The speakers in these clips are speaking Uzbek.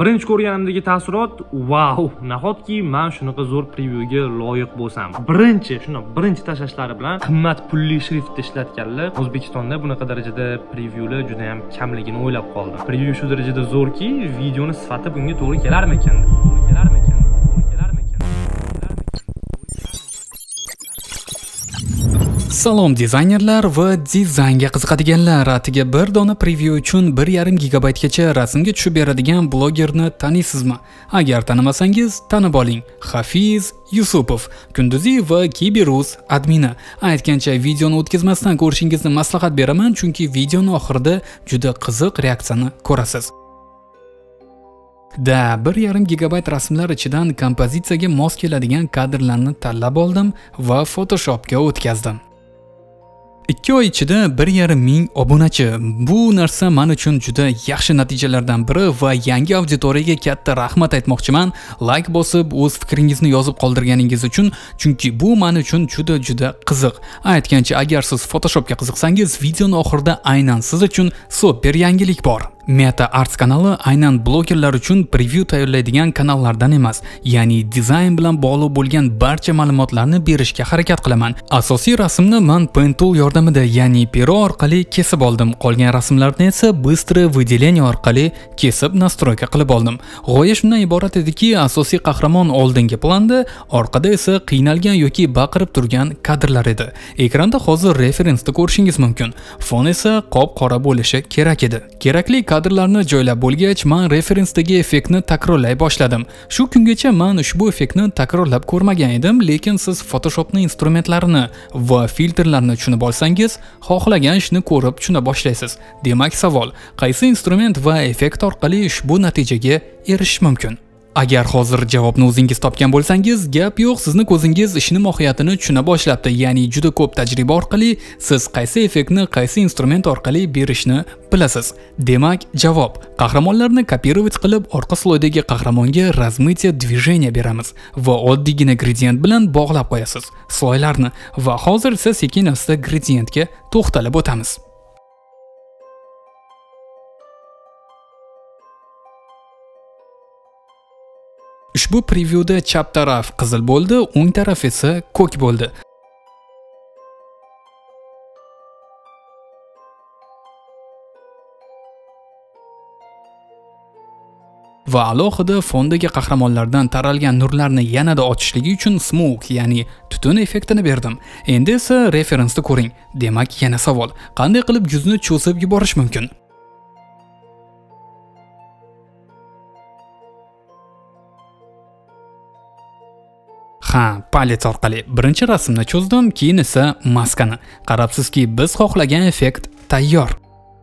Birinchi ko'rganimdagi taassurot, wow, nahotki men shunaqa zo'r prevyuga loyiq bo'lsam. Birinchi tashlashlari bilan qimmat pulli shriftda ishlatganlar O'zbekistonda bunaqa darajada prevyular juda ham kamligini o'ylab qoldim. Prevyu shu darajada zo'rki, videoni sifati bunga to'g'ri kelarmikan? Salom dizaynerlar va dizaynga qiziqadiganlar. Atiga bir dona preview uchun 1,5 gigabaytgacha rasmga tushib beradigan blogerni taniysizmi? Agar tanimasangiz, tanib oling. Hafiz Yusupov, Kunduzi va Kiberuz admini. Aytgancha videoni o'tkazmasdan ko'rishingizni maslahat beraman, chunki videoning oxirida juda qiziq reaksiyani ko'rasiz. 1,5 gigabayt rasmlar ichidan kompozitsiyaga mos keladigan kadrlarni tanlab oldim va Photoshopga o'tkazdim. 2 oy ichida 1,5 ming obunachi. Bu narsa men uchun juda yaxshi natijalardan biri va yangi auditoriyaga katta rahmat aytmoqchiman. Like bosib, o'z fikringizni yozib qoldirganingiz uchun, chunki bu men uchun juda qiziq. Aytgancha, agar siz Photoshopga qiziqsangiz, videoning oxirida aynan siz uchun super yangilik bor. Meta Arts kanali aynan blogerlar uchun preview tayyorlaydigan kanallardan emas, ya'ni dizayn bilan bog'liq bo'lgan barcha ma'lumotlarni berishga harakat qilaman. Asosiy rasmni men Pen Tool yordamida, ya'ni pero orqali kesib oldim. Qolgan rasmlarni esa Bыстрое выделение orqali kesib nastroyka qilib oldim. G'oya shundan iborat ediki, asosiy qahramon oldingi planda, orqada esa qiynalgan yoki baqirib turgan kadrlar edi. Ekranda hozir referensni ko'rishingiz mumkin. Fon esa qop-qora bo'lishi kerak edi. Kerakli kadrlarni joylab bo'lgach, men referensdagi effektni takrorlay boshladim. Shu kungacha men ushbu effektni takrorlab ko'rmagan edim, lekin siz Photoshopning instrumentlarini va filtrlarni tushunib olsangiz, xohlagan ishni ko'rib tushuna boshlaysiz. Demak, savol: qaysi instrument va effekt orqali ushbu natijaga erishish mumkin? Agar hozir javobni o'zingiz topgan bo'lsangiz, gap yo'q, sizni ko'zingiz ishni mohiyatini tushuna boshlabdi. Ya'ni juda ko'p tajriba orqali siz qaysi effektni qaysi instrument orqali berishni bilasiz. Demak, javob: qahramonlarni kopировать qilib, orqa sloydagi qahramonga размытие движения beramiz va oddiygina gradient bilan bog'lab qo'yasiz sloylarni va hozir esa sekin-asta gradientga to'xtalib o'tamiz. Ushbu prevyuda chap taraf qizil bo'ldi, o'ng taraf esa ko'k bo'ldi. Va alohida fondagi qahramonlardan taralgan nurlarni yanada ochishligi uchun smoke, ya'ni tutun effektini berdim. Endi esa referensni ko'ring. Demak, yana savol: qanday qilib yuzni cho'zib yuborish mumkin? Palet orqali birinchi rasmni cho'zdim, keyin esa maskani. Qarabsizki, biz xohlagan effekt tayyor.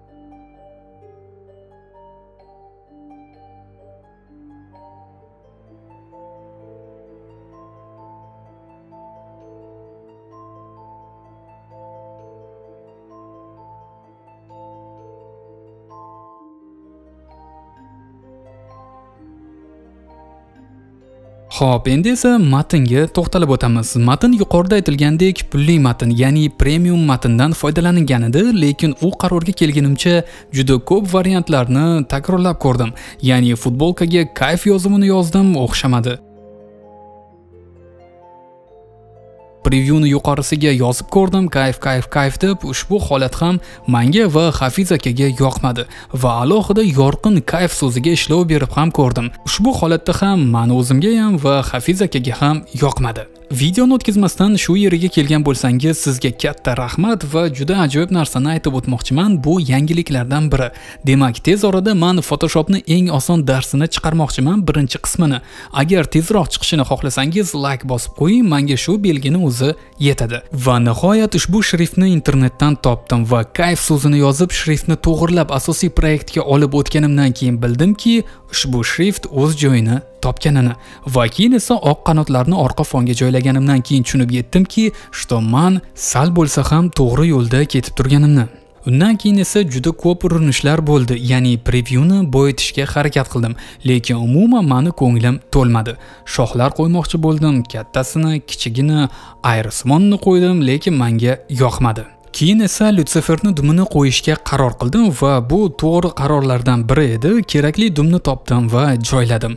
Xo'p, endi esa matnga to'xtalib o'tamiz. Matn yuqorida aytilgandek pulli matn, ya'ni premium matndan foydalanilgan edi, lekin u qarorga kelganimcha juda ko'p variantlarni takrorlab ko'rdim. Ya'ni futbolkaga kayf yozuvini yozdim, o'xshamadi. Prevyuni yuqorisiga yozib ko'rdim, kayf deb, ushbu holat ham menga va Hafiz akaga yoqmadi va alohida yorqin kayf so'ziga ishlov berib ham ko'rdim. Ushbu holatda ham men o'zimga ham va Hafiz akaga ham yoqmadi. Videoni o'tkazmasdan shu yeriga kelgan bo'lsangiz, sizga katta rahmat va juda ajoyib narsani aytib o'tmoqchiman. Bu yangiliklardan biri. Demak, tez orada men Photoshopni eng oson darsini chiqarmoqchiman, birinchi qismini. Agar tezroq chiqishini xohlasangiz, like bosib qo'ying, menga shu belgini o'zi yetadi. Va nihoyat ushbu shriftni internetdan topdim va kayf so'zini yozib, shriftni to'g'rilab asosiy proyektga olib o'tganimdan keyin bildimki, ushbu shrift o'z joyini topganini va keyin esa oq qanotlarni orqa fonga joylaganimdan keyin tushunib yetdimki, что men sal bo'lsa ham to'g'ri yo'lda ketib turganimni. Undan keyin esa juda ko'p urinishlar bo'ldi, ya'ni prevyuni boyitishga harakat qildim, lekin umuman meni ko'nglim to'lmadi. Shoxlar qo'ymoqchi bo'ldim, kattasini, kichigini, ayrsimonni qo'ydim, lekin menga yoqmadi. Keyin esa Lutsiferni dumini qo'yishga qaror qildim va bu to'g'ri qarorlardan biri edi. Kerakli dumni topdim va joyladim.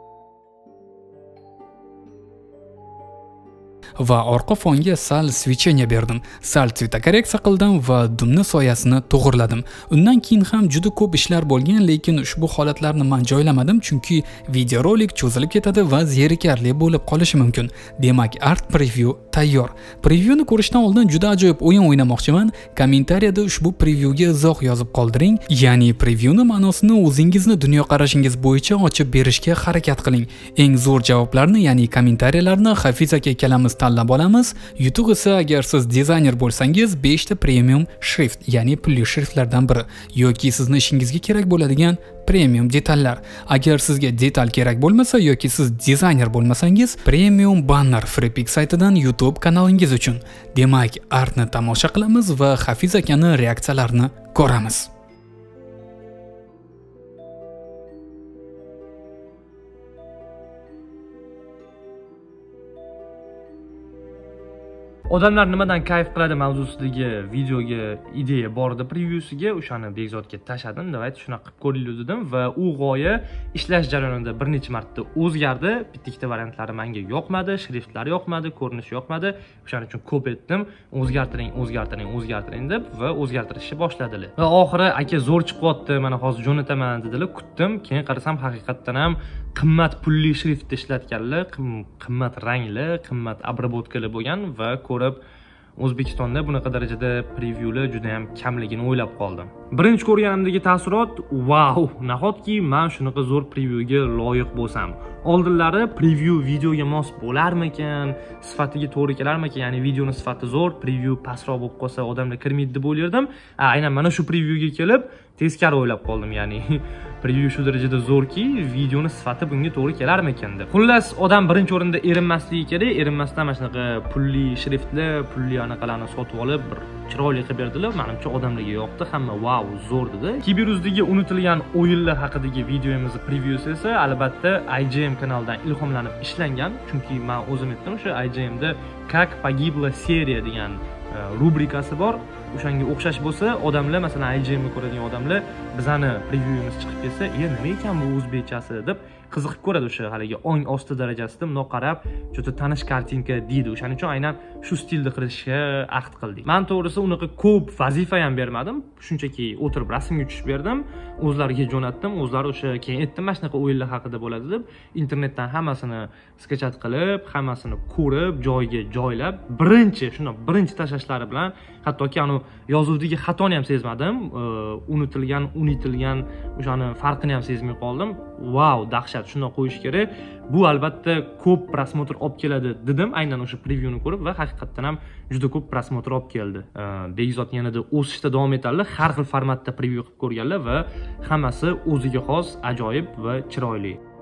Va orqa fonga sal switcheniya berdim. Sal tsveta korreksiya qildim va dumni soyasini to'g'irladim. Undan keyin ham juda ko'p ishlar bo'lgan, lekin ushbu holatlarni men joylamadim chunki videorolik cho'zilib ketadi va zerikarli bo'lib qolishi mumkin. Demak, art preview tayyor. Previewni ko'rishdan oldin juda ajoyib o'yin o'ynamoqchiman. Kommentariyada ushbu previewga izoh yozib qoldiring. Ya'ni previewni ma'nosini o'zingizni dunyoqarashingiz bo'yicha ochib berishga harakat qiling. Eng zo'r javoblarni, ya'ni kommentariyalarni Hafiz aka ikkalamiz tanlab olamiz. YouTube esa agar siz dizayner bo'lsangiz 5 ta premium shrift, ya'ni pulli shriftlardan biri yoki sizni ishingizga kerak bo'ladigan premium detallar. Agar sizga detal kerak bo'lmasa yoki siz dizayner bo'lmasangiz, premium banner Freepik saytidan YouTube kanalingiz uchun. Demak, artni tomosha qilamiz va Hafiz akani reaksiyalarini ko'ramiz. Odamlar nimadan kayf qiladi mavzusidagi videoga ideya bor edi, previewsiga o'shani Bekzodga tashladim. Davayt shunaqa qilib ko'ringlar dedim va u g'oya ishlash jarayonida bir necha marta o'zgardi. Bitta variantlari menga yoqmadi, shriftlar yoqmadi, ko'rinishi yoqmadi. O'shaning uchun ko'p etdim. O'zgartiring deb va o'zgartirishni boshladilar. Va oxiri aka zo'r chiqyapti, mana hozir jo'nataman dedilar. Kutdim, keyin qarasam haqiqatdan ham qimmat pulli shriftda ishlatganlar, qimmat rangli, qimmat обработкали bo'lgan va ko'rib O'zbekistonda bunaqa darajada previewlar juda ham kamligini o'ylab qoldim. Birinchi ko'rganimdagi taassurot, wow, nahotki men shunaqa zo'r previewga loyiq bo'lsam. Oldinlari preview videoga mos bo'larmikan, sifatiga to'g'ri kelarmikan, ya'ni videoning sifati zo'r, preview pastroq bo'lib qolsa odamlar kirmaydi deb o'ylardim. Aynan mana shu previewga kelib teskari o'ylab qoldim, ya'ni preview shu darajada zo'rki, videoning sifati bunga to'g'ri kelarmikan deb. Xullas, odam birinchi o'rinda erinmasligi kerak. Erinmasdan mana shunaqa pulli shriftlar, pulli anaqalarni sotib olib, bir chiroyli qilib berdilar. Menimcha odamlarga yoqdi, hamma wow, zo'r dedi. Kiberuzdagi unutilgan o'yinlar haqidagi videomiz previewsi esa albatta IGM kanalidan ilhomlanib ishlangan, chunki men o'zim aytdim, o'sha IGMda Как погибла серия degan rubrikasi bor. O'shanga o'xshash bo'lsa, odamlar, masalan, IGMni ko'radigan odamlar bizani previewimiz chiqib kelsa, nima ekan bu o'zbekchasi deb qiziqib ko'radi. O'sha haligi ong osti darajasida bundoq qarab, juda tanish kartinka deydi. O'shaning uchun aynan shu stilda qilishga ahd qildik. Men to'g'risi unaqa ko'p vazifa ham bermadim. Shunchaki o'tirib rasmga tushib berdim, o'zlariga jo'natdim. O'zlari o'sha keyin aytdim, mana shunaqa o'yinlar haqida bo'ladi deb, internetdan hammasini sketchat qilib, hammasini ko'rib, joyiga joylab, birinchi tashlashlari bilan hattoki yozuvdagi xatoni ham sezmadim. Unutilgan o'shani farqini ham sezmay qoldim. Wow, dahshat, shunday qo'yish kerak. Bu albatta ko'p prosmotr olib keladi dedim, aynan o'sha previewni ko'rib va haqiqatdan ham juda ko'p prosmotr olib keldi. Bekzod yanada o'sishda davom etadilar. Har xil formatda preview qilib ko'rganlar va hammasi o'ziga xos, ajoyib va chiroyli.